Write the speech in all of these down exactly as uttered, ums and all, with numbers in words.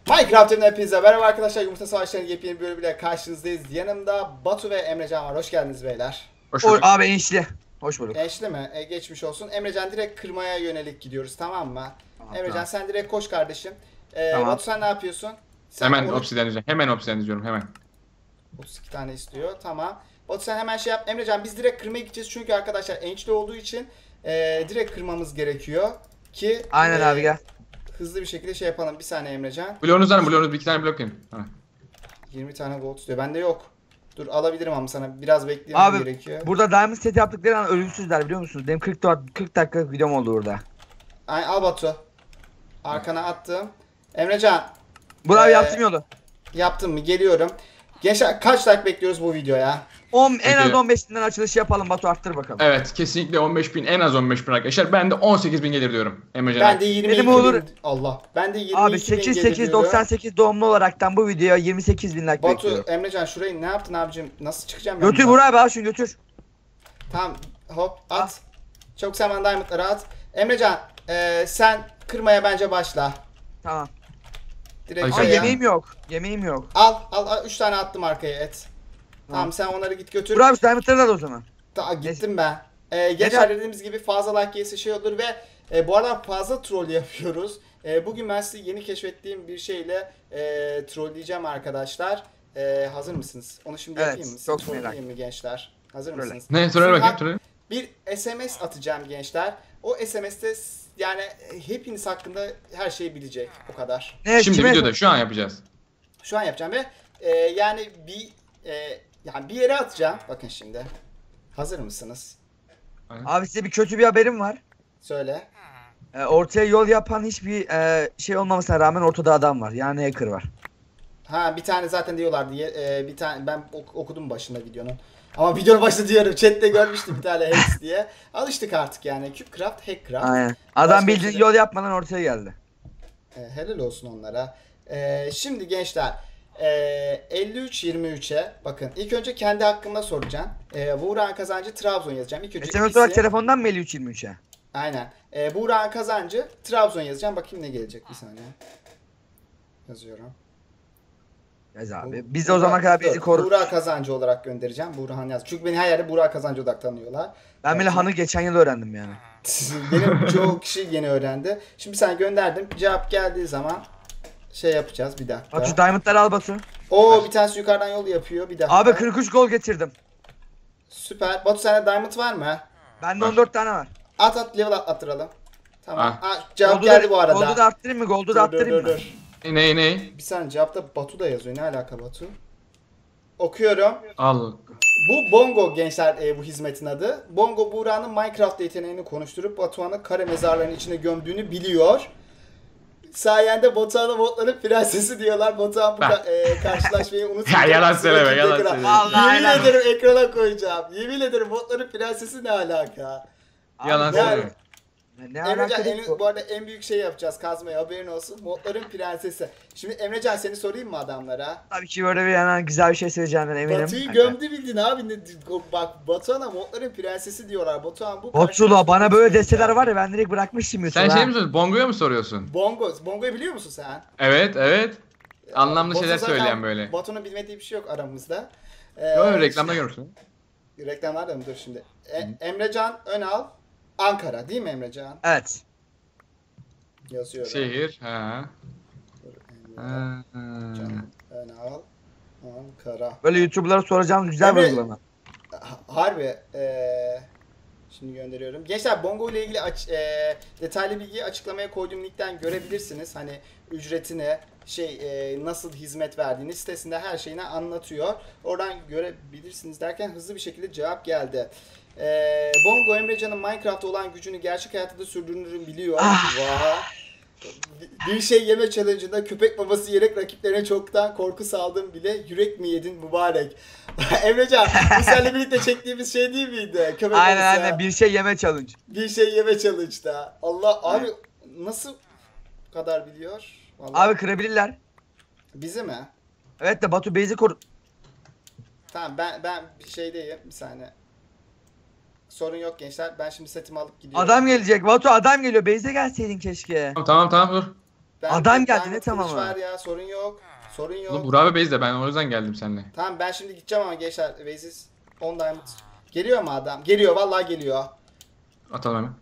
Minecraft'ın hepinize merhaba arkadaşlar. Yumurta Savaşları'nın yepyeni bir bölümüyle karşınızdayız. Yanımda Batu ve Emrecan var. Hoş geldiniz beyler. Hoş O, bulduk. abi enişli. Hoş bulduk. Gençli mi? E, geçmiş olsun. Emrecan direkt kırmaya yönelik gidiyoruz, tamam mı? Tamam, Emrecan tamam. sen direkt koş kardeşim. E, Tamam. Batu sen ne yapıyorsun? Sen Hemen onu- obsidian diyeceğim. Hemen obsidian diyorum hemen. otuz iki tane istiyor. Tamam. Batu sen hemen şey yap. Emrecan biz direkt kırmaya gideceğiz çünkü arkadaşlar ençli olduğu için e, direkt kırmamız gerekiyor ki Aynen e, abi gel. hızlı bir şekilde şey yapalım. Bir saniye Emrecan. Bloğunuz var mı? Bloğunuz bir iki tane blok verin. Ha. yirmi tane gold istiyor. Bende yok. Dur alabilirim ama sana biraz beklemem Abi gerekiyor. burada diamond set yaptıkları an ölümsüzler biliyor musunuz? Benim kırk, kırk dakikalık videom oldu burada. Ay, al Batu. Arkana attım. Emrecan Bu abi Ee, yaptım yolu. yaptım mı? Geliyorum. Gençler kaç like bekliyoruz bu videoya? on, en az Peki. on beş binden açılış yapalım Batu, arttır bakalım. Evet, kesinlikle on beş bin, en az on beş bin arkadaşlar. Ben de on sekiz bin gelir diyorum. Emrecan. Ben de yirmi iki Benim olur. bin. Allah. Ben de yirmi iki Abi bin sekiz gelir sekiz diyorum. doksan sekiz doğumlu olaraktan bu videoya yirmi sekiz bin like Batu, bekliyorum. Emrecan şurayı ne yaptın abicim? Nasıl çıkacağım ben? Götür buradan? Burak abi, al şunu götür. Tamam. Hop at. Çok zaman diamondları at. Emrecan e, sen kırmaya bence başla. Tamam. Direkt Ay, Ama şey ya. yap. yemeğim yok. Yemeğim yok. Al al al üç tane attım arkaya et. Tamam, Tamam. sen onları git götür. Burak abi diamondları da al o zaman. Ta, gittim ben. Ee, geçer Neden? dediğimiz gibi fazla like gelirse şey olur ve e, bu arada fazla troll yapıyoruz. E, bugün ben size yeni keşfettiğim bir şeyle e, trolleyeceğim arkadaşlar. E, hazır mısınız? Onu şimdi Evet, yapayım mı? çok Trolleyeyim merak. mi gençler? Hazır Trolle. mısınız? Ne? Söyle Şimdi bakayım, bak, söyle. bir S M S atacağım gençler. O S M S'te s- yani hepiniz hakkında her şeyi bilecek. O kadar. Ne, Şimdi kime- videoda şu an yapacağız. Şu an yapacağım ve e, yani bir e, yani bir yere atacağım. Bakın şimdi. Hazır mısınız? Abi size bir kötü bir haberim var. Söyle. Ee, ortaya yol yapan hiçbir e, şey olmamasına rağmen ortada adam var. Yani hacker var. Ha bir tane zaten diyorlar diye e, bir tane ben ok- okudum başında videonun. Ama videonun başında diyorum chatte görmüştüm bir tane hacks diye. Alıştık artık yani. CubeCraft, Hackcraft. Aynen. Adam Başka bildiğin bir şey- yol yapmadan ortaya geldi. E, helal olsun onlara. E, şimdi gençler e, elli üç yirmi üçe bakın. İlk önce kendi hakkımda soracağım. E, Buğra'nın kazancı Trabzon yazacağım. İlk önce S M S ikisi- olarak telefondan mı elli üç yirmi üçe? Aynen. E, Buğra'nın kazancı Trabzon yazacağım. Bakayım ne gelecek bir saniye. Yazıyorum. Yaz Bu- abi. Biz de o zaman kadar bizi Dur, korur. Buğra kazancı olarak göndereceğim. Buğrahan yaz. Çünkü beni her yerde Buğra kazancı olarak tanıyorlar. Ben bile hanı geçen yıl öğrendim yani. Benim çoğu kişi yeni öğrendi. Şimdi sen gönderdim. Cevap geldiği zaman şey yapacağız bir dakika. Batu diamondları al Batu. Oo bir tanesi yukarıdan yol yapıyor. Bir dakika. Abi kırk üç gol getirdim. Süper. Batu sende diamond var mı? Bende Var. on dört tane var. At at level attıralım. Tamam. Ah. Ha, cevap Gold'u geldi da- bu arada. Gold'u da arttırayım mı? Gold'u da Dur, dur, arttırayım dur, mı? dur. Ne ne? Bir saniye cevapta Batu da yazıyor. Ne alaka Batu? Okuyorum. Al. Bu Bongo gençler e, bu hizmetin adı. Bongo Buğra'nın Minecraft yeteneğini konuşturup Batuhan'ı kare mezarlarının içine gömdüğünü biliyor. Sayende Batuhan'a botların prensesi diyorlar. Batuhan bu ka- e, karşılaşmayı unutmayacak. Ya yalan Bizim söyleme, ekip yalan ekrana- söyleme. Vallahi Yemin helal ederim ekrana koyacağım. Yemin ederim botların prensesi ne alaka? Yalan Abi, söyleme. Ne Emrecan alaka en, değil bu? bu arada en büyük şey yapacağız kazmaya haberin olsun. Modların prensesi. Şimdi Emrecan seni sorayım mı adamlara? Tabii ki böyle bir yani güzel bir şey söyleyeceğinden eminim. Batu'yu gömdü bildin abi. Ne, bak Batuhan'a modların prensesi diyorlar. Batuhan bu Botula bana böyle karşılaşmayı deseler yapacak. var ya ben direkt bırakmıştım Sen YouTube'u şey ha. mi soruyorsun? Bongo'ya mı soruyorsun? Bongo. Bongo'yu biliyor musun sen? Evet, evet. Anlamlı Batu şeyler zaten- söyleyen böyle. Batu'nun bilmediği bir şey yok aramızda. Ee, Yok, reklamda görürsün. Reklamlarda mı? Dur şimdi. E, Emrecan Önal Ankara değil mi Emrecan? Evet. Yazıyorum. Şehir. Ha. Dur, Ha. Emrecan Önal Ankara. Böyle YouTuber'lara soracağım güzel bir Emre- uygulama. Ha- Harbi. Eee şimdi gönderiyorum. Gençler Bongo ile ilgili aç- eee, detaylı bilgiyi açıklamaya koyduğum linkten görebilirsiniz. Hani ücretini, şey eee, nasıl hizmet verdiğini sitesinde her şeyini anlatıyor. Oradan görebilirsiniz derken hızlı bir şekilde cevap geldi. Eee, Bongo Emrecan'ın Minecraft'ta olan gücünü gerçek hayatta da sürdüğünü biliyor. Ah. Vay. Bir şey yeme challenge'ında köpek maması yiyerek rakiplerine çoktan korku saldım bile. Yürek mi yedin mübarek? Emrecan bu seninle birlikte çektiğimiz şey değil miydi? Köpek Aynen maması. aynen bir şey yeme challenge. Bir şey yeme challenge'da. Allah abi nasıl bu kadar biliyor? Vallahi. Abi kırabilirler. Bizi mi? Evet de Batu Beyzi koru... Tamam ben ben bir şeydeyim bir saniye. Sorun yok gençler. Ben şimdi setimi alıp gidiyorum. Adam gelecek Batu, adam geliyor. Beyze gelseydin keşke. Tamam tamam tamam dur. Ben, Adam ben- geldi, ben ne kılıç tamamı? var ya, sorun yok. Sorun yok. Oğlum Burak abi base'de, ben o yüzden geldim seninle. Tamam ben şimdi gideceğim ama gençler. Waze'is on diamond. Geliyor mu adam? Geliyor, vallahi geliyor. Atalım hemen.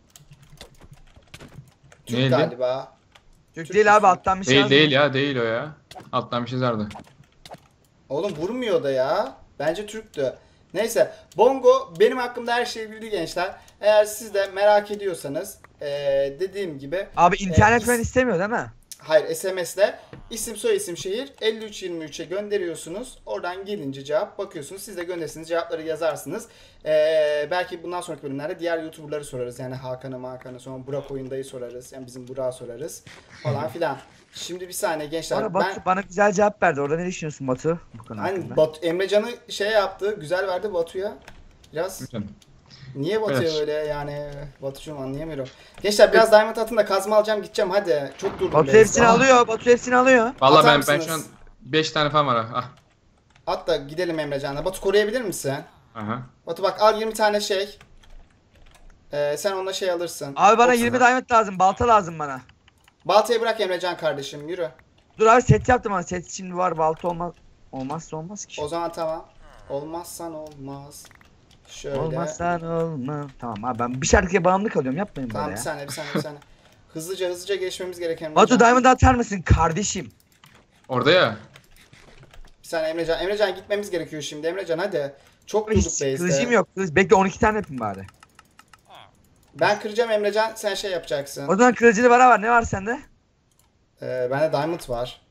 Türk Neydi? galiba. Türk Türk değil abi, müsün? alttan bir şey Değil yazmıyor. değil ya, değil o ya. Alttan bir şey yazardı. Oğlum vurmuyor da ya. Bence Türk'tü. Neyse. Bongo benim hakkımda her şeyi bildi gençler. Eğer siz de merak ediyorsanız eee, dediğim gibi Abi internet Ee, falan is- istemiyor değil mi? hayır S M S'le isim soy isim şehir elli üç yirmi üçe gönderiyorsunuz. Oradan gelince cevap bakıyorsunuz. Siz de gönderirsiniz, cevapları yazarsınız. Eee, belki bundan sonraki bölümlerde diğer YouTuber'ları sorarız. Yani Hakan'ı Hakan'ı sonra Burak Oyunda'yı sorarız. Yani bizim Burak'ı sorarız falan filan. Şimdi bir saniye gençler. Bana, Batu, ben bana güzel cevap verdi. Orada ne düşünüyorsun Batu? Bu konu hani hakkında. Batu, Emrecan'ı şey yaptı. Güzel verdi Batu'ya. Biraz Güzel. niye Batu'ya Evet. böyle yani Batu'cum anlayamıyorum. Gençler biraz diamond atın da kazma alacağım, gideceğim hadi. Çok durdum. Batu base'de. hepsini Ah, alıyor. Batu hepsini alıyor. Vallahi Atar ben ben mısınız? şu an beş tane falan var ha. Ah. At da gidelim Emrecan'la. Batu koruyabilir misin? Aha. Batu bak al yirmi tane şey. Ee, sen onunla şey alırsın. Abi bana Otuz. yirmi diamond lazım. Balta lazım bana. Baltayı bırak Emrecan kardeşim, yürü. Dur abi, set yaptım ama set şimdi var, balta olmaz. Olmazsa olmaz ki. O zaman tamam. Olmazsan olmaz. Şöyle. Olmazsan olmaz. Tamam abi, ben bir şarkıya bağımlı kalıyorum, yapmayın Tamam böyle bir ya. saniye bir saniye bir saniye. Hızlıca hızlıca geçmemiz gereken Batu diamond atar mısın kardeşim? Orada ya. Bir saniye Emrecan. Emrecan gitmemiz gerekiyor şimdi. Emrecan hadi. Çok Hiç durduk base'de. kılıcım yok. Kılıç. Bekle, on iki tane yapayım bari. Ben kıracağım Emrecan, sen şey yapacaksın. O zaman kılıcılı bana var. Ne var sende? Ee, bende diamond var.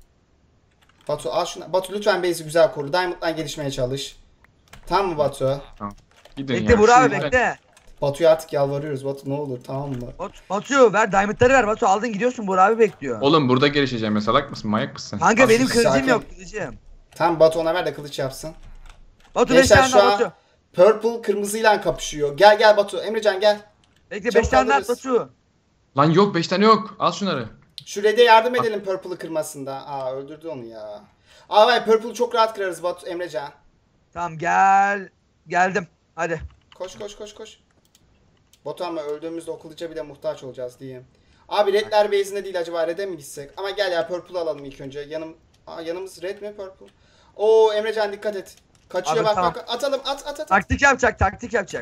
Batu al şunu. Batu lütfen base'i güzel koru. Diamond'dan gelişmeye çalış. Tamam mı Batu? Gidin Bekle ya. Burak abi, Şu- bekle. Batu'ya artık yalvarıyoruz. Batu ne olur, tamam mı? Batu, Batu ver diamondları ver. Batu aldın gidiyorsun, Burak abi bekliyor. Oğlum burada gelişeceğim ya, salak mısın, manyak mısın? Kanka Batu, benim kılıcım sakin. yok, kılıcım. Tamam Batu ona ver de kılıç yapsın. Batu beş Gençler tane şu daha an Batu. Purple kırmızıyla kapışıyor. Gel gel Batu. Emrecan gel. Bekle Çabuk beş tane daha alırız. Batu. Lan yok, beş tane yok. Al şunları. Şu Red'e yardım edelim Purple'ı kırmasında. Aa öldürdü onu ya. Aa vay Purple'ı çok rahat kırarız Batu, Emrecan. Tamam gel. Geldim. Hadi. Koş koş koş koş. Batu ama öldüğümüzde o kılıca bile muhtaç olacağız diyeyim. Abi Red'ler base'inde değil, acaba Red'e mi gitsek? Ama gel ya Purple'ı alalım ilk önce. Yanım Aa, yanımız Red mi Purple? Oo Emrecan dikkat et. Kaçıyor Abi, bak tamam. bak. Atalım at at at. Taktik yapacak, taktik yapacak.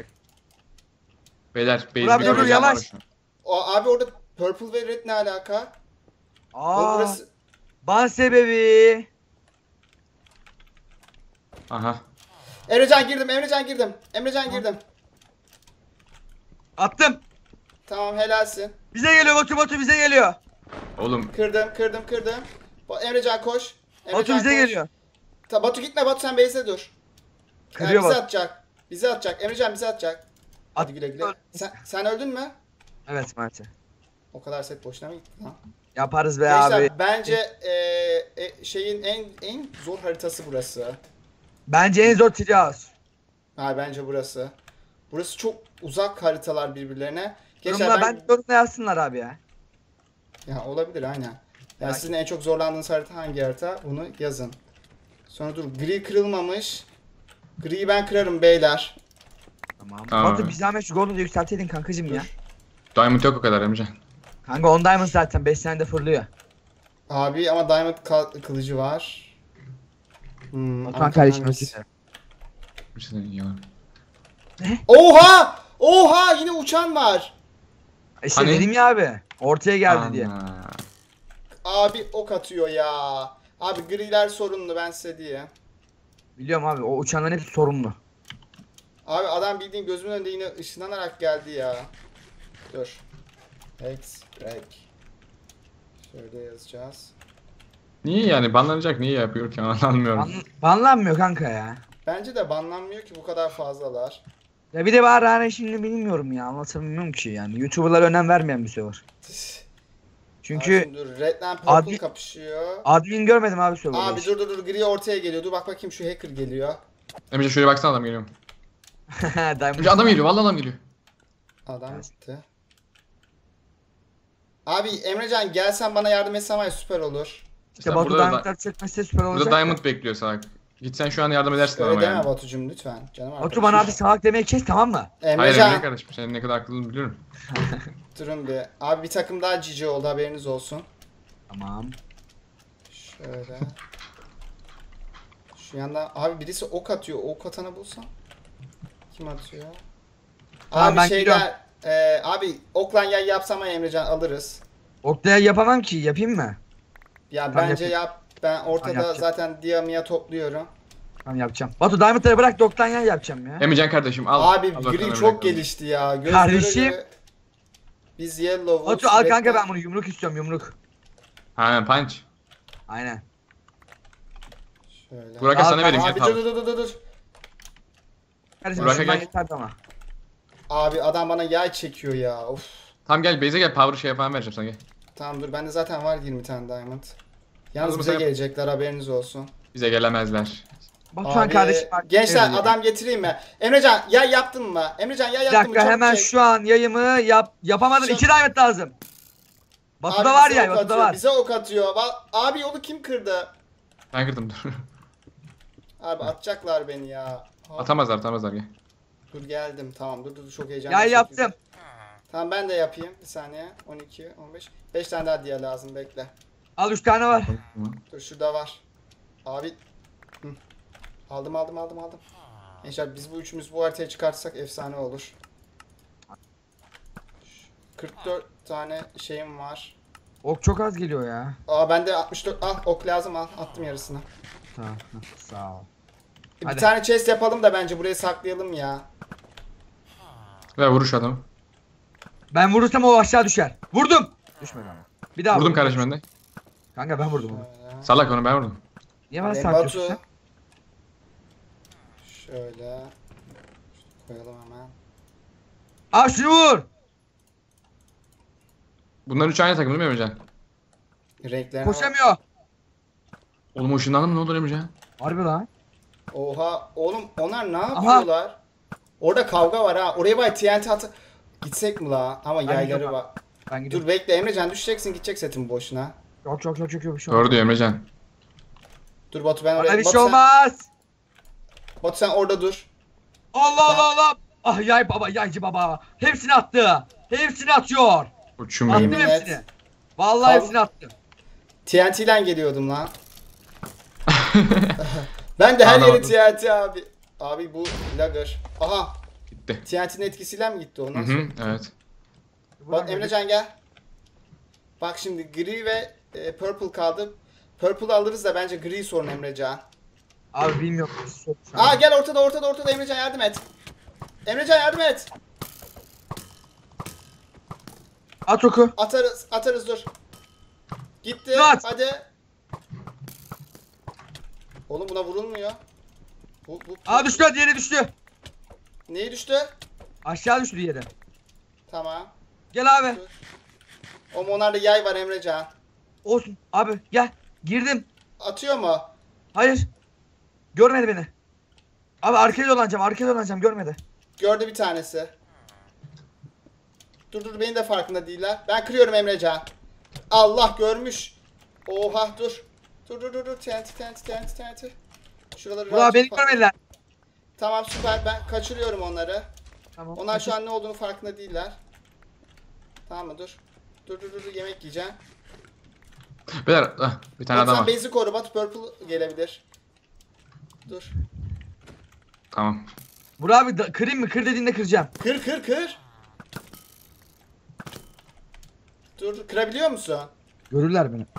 Beyler base'i Burak, bir dur, dur, göreceğim yavaş. var şu an. O, abi orada Purple ve Red ne alaka? Oğlum Aa, burası... ban sebebi. Aha. Emrecan girdim, Emrecan girdim. Emrecan girdim. Attım. Tamam helalsin. Bize geliyor Batu, Batu bize geliyor. Oğlum Kırdım, kırdım, kırdım. Ba- Emrecan koş. Emrecan Batu bize koş. geliyor. Ta, Batu gitme, Batu sen base'de dur. Kırıyor Yani bize Batu. atacak. Bize atacak. Emrecan bize atacak. Hadi At- güle güle. Sen, sen öldün mü? Evet maalesef. O kadar set boşuna mı gitti lan? Yaparız be Gençler abi. bence e, e, şeyin en en zor haritası burası. Bence en zor Trias. Ha bence burası. Burası çok uzak haritalar birbirlerine. Gençler Yorumla, ben... ben yorumla yazsınlar abi ya. Ya olabilir aynen. Yani Merak sizin en çok zorlandığınız harita hangi harita? Bunu yazın. Sonra dur, gri kırılmamış. Griyi ben kırarım beyler. Tamam. Tamam Batu abi. bir zahmet şu golü de yükselteydin kankacım ya. diamond yok o kadar Emrecan. Kanka on diamond zaten beş tane de fırlıyor. Abi ama diamond kal- kılıcı var. Hmm, Batuhan ama kardeşim hangisi? özür dilerim. Bir şey diyeyim, yalan. Oha! Oha! Yine uçan var. İşte Hani? dedim ya abi. Ortaya geldi diye. Ana. Abi ok atıyor ya. Abi griler sorunlu, ben size diyeyim. Biliyorum abi, o uçanların hepsi sorumlu. Abi adam bildiğin gözümün önünde yine ışınlanarak geldi ya. Dur. Hex, break. Şöyle yazacağız. Niye yani banlanacak, niye yapıyor ki anlamıyorum. Ban banlanmıyor kanka ya. Bence de banlanmıyor ki bu kadar fazlalar. Ya bir de var hani şimdi bilmiyorum ya, anlatamıyorum ki yani. YouTuber'lara önem vermeyen bir server. Çünkü Abi şimdi dur, Red'den Purple Abi- kapışıyor. admin görmedim abi server'da Abi hiç. dur dur dur, gri ortaya geliyor. Dur bak bakayım, şu hacker geliyor. Emrecan şöyle baksana, adam geliyor. Diamond. Emrecan adam geliyor, vallahi adam geliyor. Adam Evet. gitti. Abi Emrecan gelsen bana yardım etsen var ya, süper olur. İşte Sen Batu burada da- Diamond'lar çekmezse süper olacak. Burada da. diamond bekliyor salak. Gitsen şu an yardım edersin Öyle ama deme yani. Batucuğum lütfen. Canım Batu arkadaşım. bana abi salak demeyi kes, tamam mı? Hayır Emrecan Emre kardeşim, senin ne kadar akıllını biliyorum. durun bir. Abi bir takım daha cici oldu, haberiniz olsun. Tamam. Şöyle. Şu yandan abi birisi ok atıyor. Ok atanı bulsam. Kim atıyor? Tamam, abi ben şeyler e, abi oklan yay yapsam ya Emrecan alırız. Oktay'a yapamam ki. Yapayım mı? Ya Tamam, bence yapayım. yap. Ben ortada yapacağım. zaten Diamia topluyorum. Tamam yapacağım. Batu Diamond'ları bırak Doktan yan yapacağım ya. Emrecan kardeşim al. Abi Al bakalım gri Emre çok bakalım. gelişti ya. Göz Kardeşim. göre göre biz Yellow Batu Wolves, al Red kanka Light- ben bunu yumruk istiyorum yumruk. Ha punch. Aynen. Şöyle. Burak Al, sana vereyim Abi ya. dur Tamam. dur dur dur dur. Kardeşim Burak'a şundan gel. yeter ama. Abi adam bana yay çekiyor ya. Of. Tamam gel base'e gel. Power şey falan vereceğim sana gel. Tamam dur bende zaten var yirmi tane diamond. Yalnız Hazır bize mısın? gelecekler haberiniz olsun. Bize gelemezler. Batuhan Abi, kardeşim. bak, gençler evet. adam getireyim mi? Emrecan yay yaptın mı? Emrecan yay Bir yaptın mı? dakika Çabuk hemen çek. şu an yayımı yap yapamadım. Şu- İki diamond lazım. Batu'da Abi var bize ya, ok Batu'da atıyor, var. Bize ok atıyor. Va- Abi yolu kim kırdı? Ben kırdım dur. Abi atacaklar beni ya. Ha, atamazlar atamazlar gel. Dur geldim. Tamam dur dur çok heyecanlı. Yay çok yaptım. güzel. Tamam ben de yapayım. Bir saniye. on iki, on beş. beş tane daha diye lazım bekle. Al üç tane var. Dur şurada var. Abi. Hı. Aldım aldım aldım aldım. Gençler biz bu üçümüz bu haritaya çıkartsak efsane olur. kırk dört tane şeyim var. Ok çok az geliyor ya. Aa bende altmış dört. Al ok lazım al. Attım yarısını. Tamam. Sağ ol. Bir Hadi. tane chest yapalım da bence buraya saklayalım ya. Ver vuruş adamı. Ben vurursam o aşağı düşer. Vurdum. Düşmedi ama. Bir daha Vurdum vurdum. kardeşim ben de. Kanka ben vurdum onu. Şöyle. Salak onu ben vurdum. Niye bana Ben sarkıyorsun Batu. sen? Şöyle. Koyalım hemen. Aa şunu vur. Bunlar üç aynı takım değil mi Emrecan? Renklerine bak. Koşamıyor. Oğlum ışınlandı mı ne olur Emrecan? Harbi lan. Oha oğlum onlar ne yapıyorlar? Orada kavga var ha. Oraya bay T N T atı. Gitsek mi la? Ama Ben yayları gidiyorum var. Ben gidiyorum. Dur bekle Emrecan düşeceksin gidecek setin boşuna. Çok çok çok çok çok bir şey Doğru diyor Emrecan. Dur Batu ben oraya. Bana bir Batu şey sen- olmaz. Batu sen orada dur. Allah Allah Allah. Ah yay baba yaycı baba. Hepsini attı. Hepsini atıyor. Uçum Attım benim. Yemin et. hepsini. Vallahi Kav- hepsini attım. T N T'den geliyordum lan. Ben de her yeri Anlamadım. T N T abi. Abi bu lagger. Aha. Gitti. T N T'nin etkisiyle mi gitti Hı ondan hı sonra? evet. Bak Emrecan gel. Bak şimdi gri ve e, purple kaldı. Purple alırız da bence gri sorun Emrecan. Abi bilmiyorum. Aa gel ortada ortada ortada Emrecan yardım et. Emrecan yardım et. At oku. Atarız atarız dur. Gitti Dur at. hadi. Oğlum buna vurulmuyor. Bu, bu, Aa düştü diğeri düştü. Neyi düştü? Aşağı düştü diğeri. Tamam. Gel abi. O onlarda yay var Emrecan. Olsun. Abi gel. Girdim. Atıyor mu? Hayır. Görmedi beni. Abi arkaya dolanacağım. Arkaya dolanacağım. Görmedi. Gördü bir tanesi. Dur dur benim de farkında değiller. Ben kırıyorum Emrecan. Allah görmüş. Oha dur. Dur dur dur dur. T N T T N T T N T T N T. Şuraları Burak rahatça beni fa- görmediler. Tamam süper ben kaçırıyorum onları. Tamam. Onlar şu an ne olduğunu farkında değiller. Tamam mı dur. Dur dur dur dur, yemek yiyeceğim. Beyler ah, bir tane Batu adam sen var. base'i koru Batu purple gelebilir. Dur. Tamam. Burak abi da- kırayım mı? Kır dediğinde kıracağım. Kır kır kır. Dur dur, kırabiliyor musun? Görürler beni.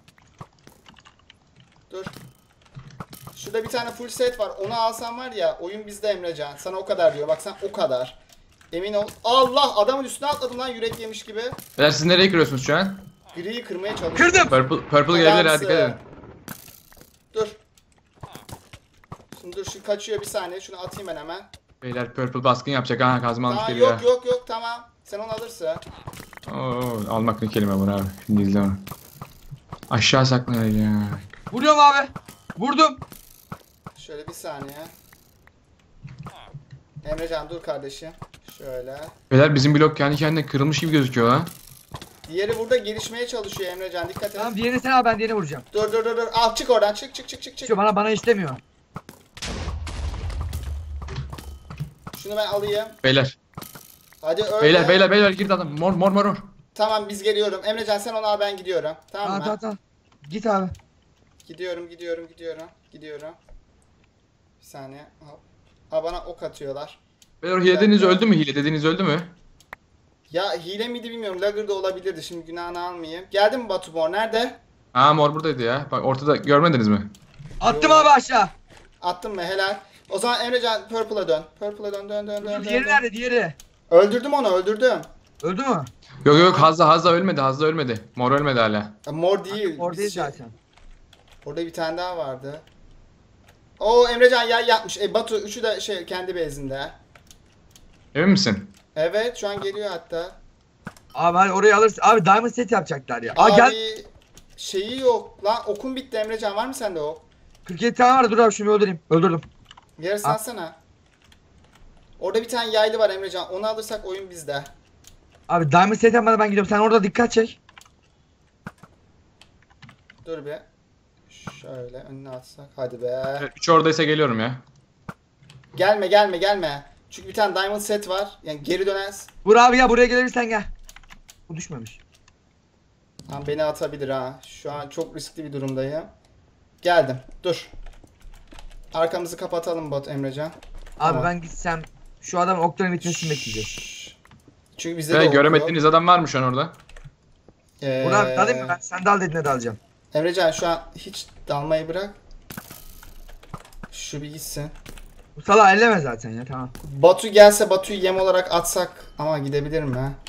Dur. Şurada bir tane full set var. Onu alsam var ya oyun bizde Emrecan. Sana o kadar diyor. Bak sen o kadar. Emin ol. Allah adamın üstüne atladım lan yürek yemiş gibi. Beyler siz nereye kırıyorsunuz şu an? Gri'yi kırmaya çalışıyorum. Kırdım. Purple, purple gelebilir hadi dikkat edin. Dur. Şimdi dur şu kaçıyor bir saniye. Şunu atayım ben hemen. Beyler purple baskın yapacak ha kazma almış Tamam geliyor. yok yok yok tamam. Sen onu alırsın. Oo, almak ne kelime bunu abi. Şimdi izle onu. Aşağı saklanacak. Vuruyorum abi. Vurdum. Şöyle bir saniye. Emrecan dur kardeşim. Şöyle. Beyler bizim blok kendi kendine kırılmış gibi gözüküyor lan. Diğeri burada gelişmeye çalışıyor Emrecan. Dikkat et. Tamam diğerini sen al ben diğerini vuracağım. Dur dur dur dur. Al çık oradan. Çık çık çık çık çık. Şu bana bana istemiyor. Şunu ben alayım. Beyler. Hadi öyle. Beyler beyler beyler girdi adam. Mor mor mor. mor. Tamam biz geliyorum. Emrecan sen onu al ben gidiyorum. Tamam Tamam mı? tamam tamam. Git abi. Gidiyorum gidiyorum gidiyorum. Gidiyorum. Bir saniye. Hop. Ha bana ok atıyorlar. Beyler hile dediğiniz öldü mü? Hile dediğiniz öldü mü? Ya hile miydi bilmiyorum. Lagger da olabilirdi. Şimdi günahını almayayım. Geldi mi Batu Mor? Nerede? Aa mor buradaydı ya. Bak ortada görmediniz mi? Attım Yo. abi aşağı. Attın mı? Helal. O zaman Emrecan Purple'a dön. Purple'a dön dön dön dön. dön, Diğeri dön. nerede diğeri? Öldürdüm onu öldürdüm. Öldü mü? Yok yok Hazza Hazza ölmedi. Hazza ölmedi. Mor ölmedi hala. Ya, mor değil. Orada Biz şey- zaten. Orada bir tane daha vardı. Oo Emrecan yay yapmış. E Batu üçü de şey kendi bezinde. Emin misin? Evet şu an geliyor hatta. Abi hadi orayı alırsın. Abi diamond set yapacaklar ya. Aa Abi gel. şeyi yok. Lan okun bitti Emrecan var mı sende ok? kırk yedi tane var, dur abi şunu öldüreyim. Öldürdüm. Yarısını Al. alsana. Orada bir tane yaylı var Emrecan. Onu alırsak oyun bizde. Abi diamond set yapmadan ben gidiyorum. Sen orada dikkat çek. Dur bir. Şöyle önüne atsak. Hadi be. Evet, üç oradaysa geliyorum ya. Gelme gelme gelme. Çünkü bir tane diamond set var. Yani geri dönersin. Vur abi ya, buraya gelebilirsen gel. Bu düşmemiş. Lan beni atabilir ha. Şu an çok riskli bir durumdayım. Geldim. Dur. Arkamızı kapatalım bot Emrecan. Abi Tamam. ben gitsem şu adamın okların bitmesini bekleyeceğiz. Şşş. Çünkü bizde de Ve ok göremediğiniz adam var mı şu an orada? yok. Ee, Vur abi dalayım mı ben? Sen dal dediğine dalacağım. Emrecan şu an hiç dalmayı bırak. Şu bir gitsin. Bu salağı elleme zaten ya, tamam. Batu gelse Batu'yu yem olarak atsak ama gidebilir mi? ha?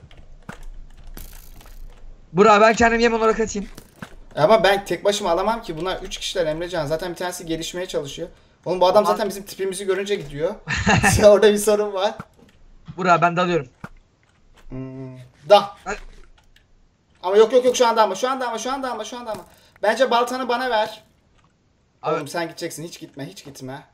Vur abi ben kendim yem olarak atayım. Ama ben tek başıma alamam ki. Bunlar üç kişiler Emrecan. Zaten bir tanesi gelişmeye çalışıyor. Oğlum bu adam Ama- zaten bizim tipimizi görünce gidiyor. Orada bir sorun var. Vur abi ben dalıyorum. Hmm. Da. Ben- Ama yok yok yok şu anda ama şu anda ama şu anda ama şu anda ama. Bence baltanı bana ver. Abi- Oğlum sen gideceksin. Hiç gitme. Hiç gitme.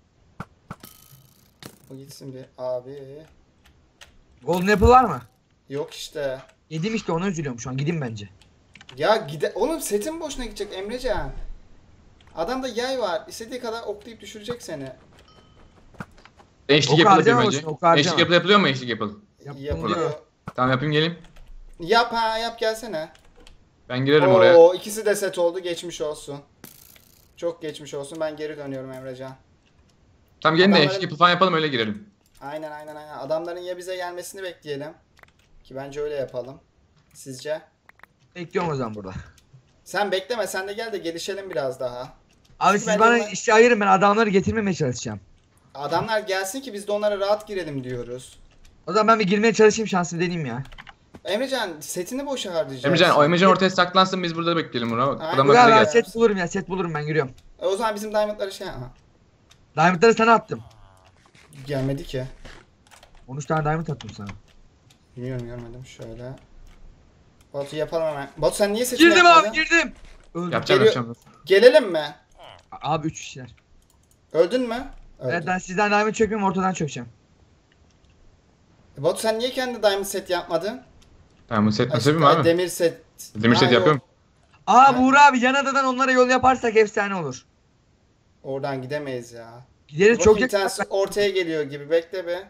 O gitsin bir. Abi. Golden apple var mı? Yok işte. Yedim işte, ona üzülüyorum şu an, gideyim bence. Ya gide... Oğlum setin boşuna gidecek Emrecan. Adamda yay var. İstediği kadar oklayıp düşürecek seni. Eşlik Ok yapılır harcama önce. olsun, ok harcama. Eşlik yapılıyor, yapılıyor mu eşlik yapıl? Yaptım Yapıyor. diyor. Tamam yapayım geleyim. Yap ha yap gelsene. Ben girerim oraya. Oo ikisi de set oldu. Geçmiş olsun. Çok geçmiş olsun. Ben geri dönüyorum Emrecan. Tamam gelin de Adamların- eşlik yapıl falan yapalım öyle girelim. Aynen aynen aynen. Adamların ya bize gelmesini bekleyelim. Ki bence öyle yapalım. Sizce? Bekliyorum o zaman burada. Sen bekleme sen de gel de gelişelim biraz daha. Abi Çünkü siz bence bana bunlar- işi ayırın, ben adamları getirmemeye çalışacağım. Adamlar gelsin ki biz de onlara rahat girelim diyoruz. O zaman ben bir girmeye çalışayım, şansımı deneyeyim ya. Emrecan setini boşa harcayacaksın. Emrecan o Emrecan ortaya saklansın biz burada bekleyelim buna. Bak, Aynen. adamlar Dur abi bize ben gelsin. set bulurum ya, set bulurum, ben giriyorum. E, o zaman bizim diamondları şey... Aha, Diamondları sana attım. gelmedi ki. on üç tane diamond attım sana. Bilmiyorum görmedim şöyle. Batu yapalım hemen. Batu sen niye setini Girdim yapmadın? abi, girdim. Öldüm. Yapacağım Geliyor- yapacağım. Gelelim mi? Abi üç kişiler. Öldün mü? Öldüm. Evet ben sizden diamond çökmeyeyim, ortadan çökeceğim. E, Batu sen niye kendi diamond set yapmadın? Tamam bu set Ay, nasıl yapayım ay, abi? Demir set. Demir Ha, set yok. yapıyorum. Aa Ha. Buğur abi, yan adadan onlara yol yaparsak efsane olur. Oradan gidemeyiz ya. Gideriz Çok çok bir yakın. tanesi ortaya geliyor gibi. Bekle be.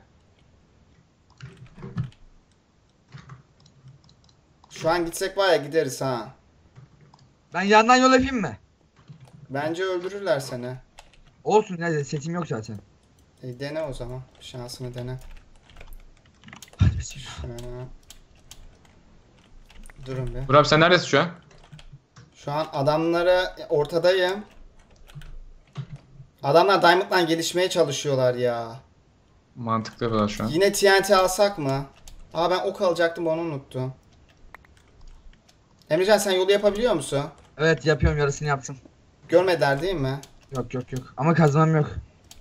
Şu an gitsek var ya gideriz ha. Ben yandan yol yapayım mı? Bence öldürürler seni. Olsun ya, setim yok zaten. E, dene o zaman. Şansını dene. Hadi bismillah. Şöyle. Durun bir. Burak abi sen neredesin şu an? Şu an adamlara ortadayım. Adamlar Diamond'dan gelişmeye çalışıyorlar ya. Mantıklı yapıyorlar şu an. Yine T N T alsak mı? Aa ben ok alacaktım onu unuttum. Emrecan sen yolu yapabiliyor musun? Evet yapıyorum, yarısını yaptım. Görmediler değil mi? Yok yok yok. Ama kazmam yok.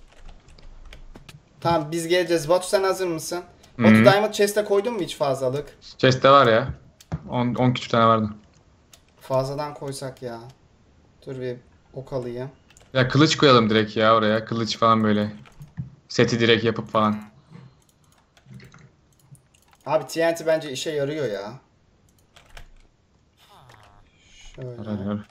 Tamam biz geleceğiz. Batu sen hazır mısın? Hı Batu hı. Diamond chest'e koydun mu hiç fazlalık? Chest'te var ya. on küçük tane vardı. Fazladan koysak ya. Dur bir ok alayım. Ya kılıç koyalım direkt ya oraya. Kılıç falan böyle. Seti direkt yapıp falan. Abi T N T bence işe yarıyor ya. Şöyle. Arar.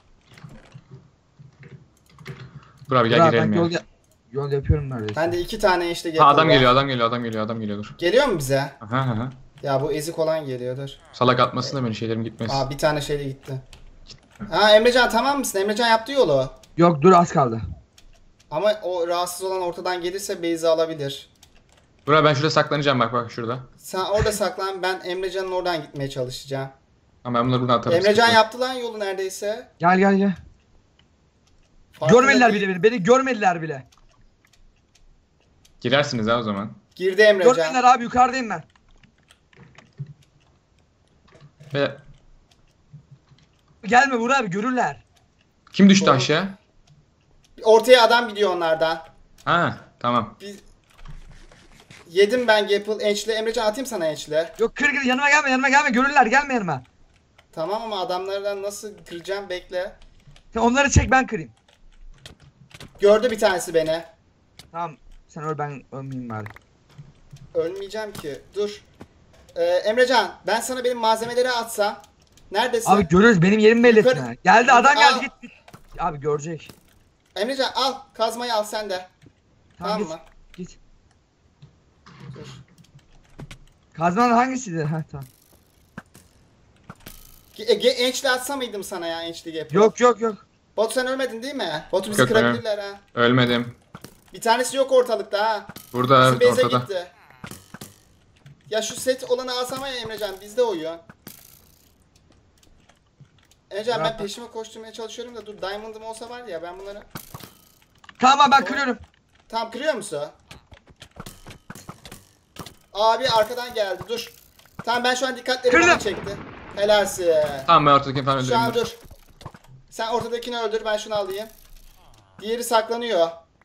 Dur abi Dur gel abi, girelim ben ya. yol, ya- yol yapıyorum neredeyse. Ben de iki tane işte Ha getirdim. adam geliyor adam geliyor adam geliyor adam geliyor dur. Geliyor mu bize? Aha aha. Ya bu ezik olan geliyordur. Salak atmasın da benim şeylerim gitmesin. Aa bir tane şeyle gitti. Ha Emrecan tamam mısın? Emrecan yaptı yolu. Yok dur az kaldı. Ama o rahatsız olan ortadan gelirse base'i alabilir. Burak ben şurada saklanacağım bak bak şurada. Sen orada saklan, ben Emrecan'ın oradan gitmeye çalışacağım. Ama ben bunları buradan atarım. Emrecan sıkıntı yok. yaptı lan yolu neredeyse. Gel gel gel. Farkında Görmediler değil. bile beni. Beni görmediler bile. Girersiniz ha o zaman. Girdi Emrecan. Görmediler abi yukarıdayım ben. Ve Gelme Buğra abi görürler. kim düştü Doğru. aşağı? Ortaya adam gidiyor onlardan. Ha tamam. Bir... Yedim ben Gapple. Ench'le. Emrecan atayım sana Ench'le. Yok kır kır yanıma gelme yanıma gelme görürler gelme yanıma. Tamam ama adamlardan nasıl kıracağım bekle. Sen onları çek ben kırayım. Gördü bir tanesi beni. Tamam sen öl ben ölmeyeyim bari. Ölmeyeceğim ki. Dur. Ee, Emrecan ben sana benim malzemeleri atsam. Neredesin? Abi görürüz benim yerimi belli Yukarı- etme. Geldi adam Al. geldi git, git. Abi görecek. Emrecan al. Kazmayı al sen de. Tamam, Tamam git. mı? Git. Dur. Kazman hangisiydi? Ha tamam. E, ge- Ench'le atsa mıydım sana ya Ench'li Gapple? Yok yok yok. Bot sen ölmedin değil mi? Botu bizi Yok, kırabilirler ha. Ölmedim. Bir tanesi yok ortalıkta ha. Burada Bizim base'e ortada. gitti. Ya şu set olanı alsam ya Emrecan bizde oyun. Emrecan ben Bırak. peşime koşturmaya çalışıyorum da dur Diamond'ım olsa var ya ben bunları... Tamam abi ben kırıyorum. Tamam kırıyor musun? Abi arkadan geldi dur. Tamam ben şu an dikkatleri Kırdım. bana çekti. Helalsin. Tamam ben ortadakini falan Şu an öldüreyim. dur. dur. Sen ortadakini öldür ben şunu alayım. Diğeri saklanıyor.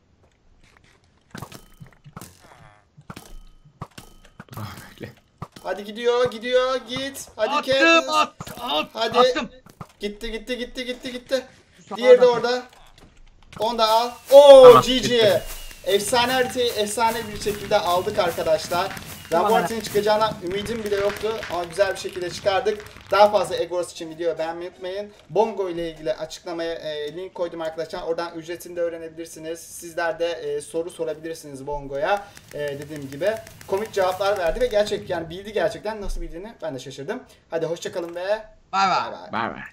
Dur abi, bekle. Hadi gidiyor gidiyor git. Hadi Attım Katniss. at, at, Hadi. attım. Gitti gitti gitti gitti gitti. Mustafa Diğeri de abi. orada. Onu da al. Oo Tamam, G G. gitti. Efsane haritayı efsane bir şekilde aldık arkadaşlar. Ben bu Tamam. haritanın çıkacağına ümidim bile yoktu ama güzel bir şekilde çıkardık. Daha fazla Egos için video beğenmeyi unutmayın. Bongo ile ilgili açıklamaya e, link koydum arkadaşlar. Oradan ücretini de öğrenebilirsiniz. Sizler de e, soru sorabilirsiniz Bongo'ya. E, dediğim gibi komik cevaplar verdi ve gerçek yani bildi gerçekten nasıl bildiğini ben de şaşırdım. Hadi hoşçakalın ve Bay bay. bay bay. Bay bay.